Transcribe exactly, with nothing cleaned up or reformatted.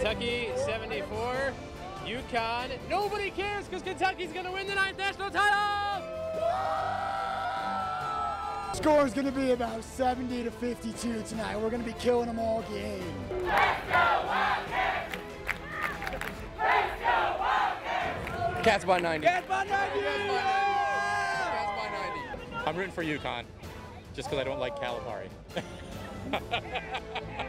Kentucky seventy-four, UConn. Nobody cares because Kentucky's going to win the ninth national title! Score is going to be about seventy to fifty-two tonight. We're going to be killing them all game. Let's go Wildcats! Let's go Wildcats! Cats by ninety. Cats by ninety! Cats by ninety. I'm rooting for UConn, just because I don't like Calipari.